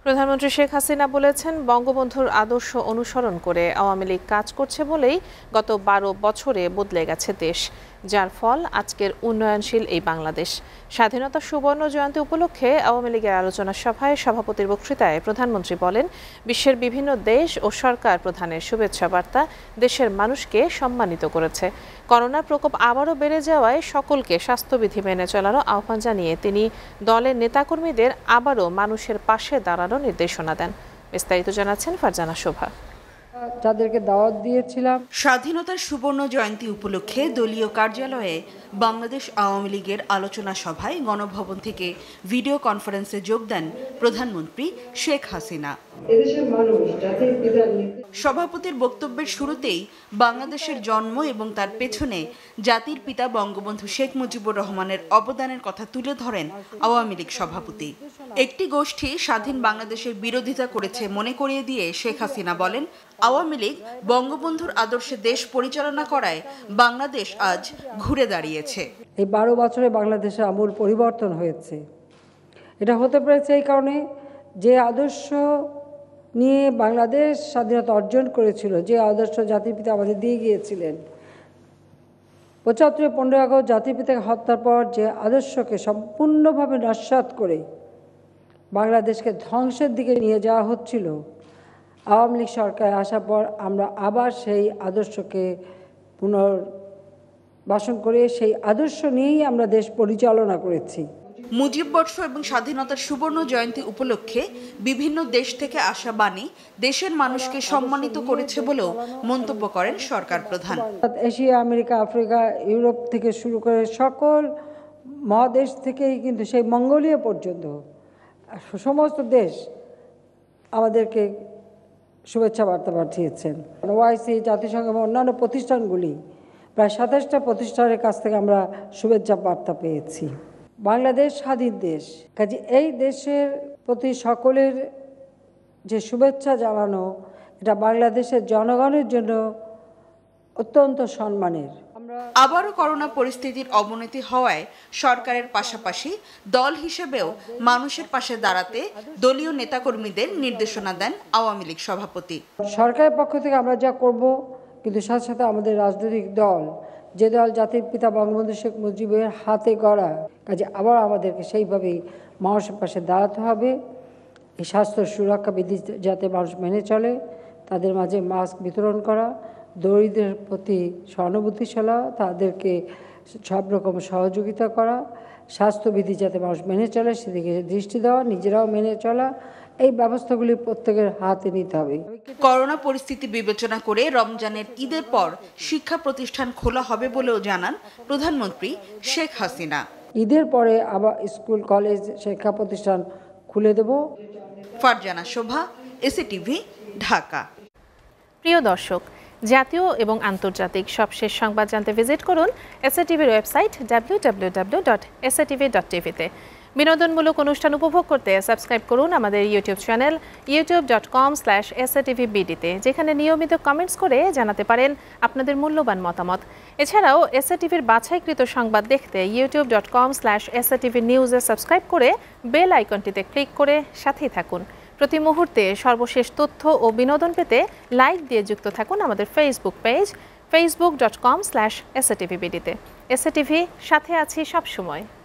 প্রধানমন্ত্রী শেখ হাসিনা বলেছেন, বঙ্গবন্ধুর আদর্শ অনুসরণ করে আওয়ামী লীগ কাজ করছে বলেই গত ১২ বছরে বদলে গেছে দেশ, যার ফল আজকের উন্নয়নশীল এই বাংলাদেশ। স্বাধীনতা সুবর্ণ জয়ন্তী উপলক্ষে আওয়ামী লীগের আলোচনা সভায় সভাপতির বক্তৃতায় প্রধানমন্ত্রী বলেন, বিশ্বের বিভিন্ন দেশ ও সরকার প্রধানের শুভেচ্ছা বার্তা দেশের মানুষকে সম্মানিত করেছে। করোনার প্রকোপ আবারও বেড়ে যাওয়ায় সকলকে স্বাস্থ্যবিধি মেনে চলারও আহ্বান জানিয়ে তিনি দলের নেতাকর্মীদের আবারও মানুষের পাশে দাঁড়ানোর নির্দেশনা দেন। বিস্তারিত জানাচ্ছেন ফারজানা শোভা। যাদেরকে দাওয়াত দিয়েছিলাম। স্বাধীনতার সুবর্ণ জয়ন্তী উপলক্ষে দলীয় কার্যালয়ে বাংলাদেশ আওয়ামী লীগের আলোচনা সভায় গণভবন থেকে ভিডিও কনফারেন্সে যোগ দেন প্রধানমন্ত্রী শেখ হাসিনা। সভাপতির বক্তব্যের শুরুতেই বাংলাদেশের জন্ম এবং তার পেছনে জাতির পিতা বঙ্গবন্ধু শেখ মুজিবুর রহমানের অবদানের কথা তুলে ধরেন আওয়ামী লীগ সভাপতি। একটি গোষ্ঠী স্বাধীন বাংলাদেশের বিরোধিতা করেছে মনে করিয়ে দিয়ে শেখ হাসিনা বলেন, আওয়ামী লীগ বঙ্গবন্ধুর আদর্শে দেশ পরিচালনা করায় বাংলাদেশ আজ ঘুরে দাঁড়িয়েছে। এই 12 বছরে বাংলাদেশে আমূল পরিবর্তন হয়েছে। এটা হতে পেরেছে এই কারণে, যে আদর্শ নিয়ে বাংলাদেশ স্বাধীনতা অর্জন করেছিল, যে আদর্শ জাতির পিতা আমাদের দিয়ে গিয়েছিলেন, ৭৫ 15 আগস্ট জাতির পিতাকে হত্যার পর যে আদর্শকে সম্পূর্ণভাবে নস্যাৎ করে বাংলাদেশকে ধ্বংসের দিকে নিয়ে যাওয়া হচ্ছিল, আওয়ামী লীগ সরকার আসার পর আমরা আবার সেই আদর্শকে পুনর্বাসন করে সেই আদর্শ নিয়েই আমরা দেশ পরিচালনা করেছি। মুজিব বর্ষ এবং স্বাধীনতার সুবর্ণ জয়ন্তী উপলক্ষে বিভিন্ন দেশ থেকে আসা বাণী দেশের মানুষকে সম্মানিত করেছে বলেও মন্তব্য করেন সরকার প্রধান। এশিয়া, আমেরিকা, আফ্রিকা, ইউরোপ থেকে শুরু করে সকল মহাদেশ থেকেই কিন্তু সেই মঙ্গোলিয়া পর্যন্ত সমস্ত দেশ আমাদেরকে শুভেচ্ছা বার্তা পাঠিয়েছেন। ওআইসি, জাতিসংঘ এবং অন্যান্য প্রতিষ্ঠানগুলি প্রায় ২৭টা প্রতিষ্ঠানের কাছ থেকে আমরা শুভেচ্ছা বার্তা পেয়েছি। বাংলাদেশ স্বাধীন দেশ, কাজে এই দেশের প্রতি সকলের যে শুভেচ্ছা জানানো, এটা বাংলাদেশের জনগণের জন্য অত্যন্ত সম্মানের। আবারও করোনা পরিস্থিতির অবনতি হওয়ায় সরকারের পাশাপাশি দল হিসেবেও মানুষের পাশে দাঁড়াতে দলীয় নেতাকর্মীদের নির্দেশনা দেন আওয়ামী লীগ সভাপতি। সরকারের পক্ষ থেকে আমরা যা করব, কিন্তু সাথে সাথে আমাদের রাজনৈতিক দল, যে দল জাতির পিতা বঙ্গবন্ধু শেখ মুজিবের হাতে গড়া, কাজে আবার আমাদেরকে সেইভাবেই মানুষের পাশে দাঁড়াতে হবে। এই স্বাস্থ্য সুরক্ষা বিধি যাতে মানুষ মেনে চলে, তাদের মাঝে মাস্ক বিতরণ করা, দরিদ্রের প্রতি সহানুভূতিশীলা, তাদেরকে সব রকম সহযোগিতা করা, স্বাস্থ্যবিধি যাতে মানুষ মেনে চলে সেদিকে দৃষ্টি দেওয়া, নিজেরাও মেনে চলা, এই ব্যবস্থাগুলি প্রত্যেকের হাতে নিতে হবে। করোনা পরিস্থিতি বিবেচনা করে রমজানের ঈদের পর শিক্ষা প্রতিষ্ঠান খোলা হবে বলেও জানান প্রধানমন্ত্রী শেখ হাসিনা। ঈদের পরে আবার স্কুল, কলেজ, শিক্ষা প্রতিষ্ঠান খুলে দেব। ফারজানা শোভা, SATV, ঢাকা। প্রিয় দর্শক, জাতীয় এবং আন্তর্জাতিক সবশেষ সংবাদ জানতে ভিজিট করুন SATVর ওয়েবসাইট www.satv.tv-তে। বিনোদনমূলক অনুষ্ঠান উপভোগ করতে সাবস্ক্রাইব করুন আমাদের ইউটিউব চ্যানেল youtube.com/SATVBD-তে, যেখানে নিয়মিত কমেন্টস করে জানাতে পারেন আপনাদের মূল্যবান মতামত। এছাড়াও SATVর বাছাইকৃত সংবাদ দেখতে youtube.com/SATVnews-এ সাবস্ক্রাইব করে বেল আইকনটিতে ক্লিক করে সাথেই থাকুন। প্রতি মুহূর্তে সর্বশেষ তথ্য ও বিনোদন পেতে লাইক দিয়ে যুক্ত থাকুন আমাদের ফেসবুক পেজ facebook.com/SATVBD-তে। SATV সাথে আছি সবসময়।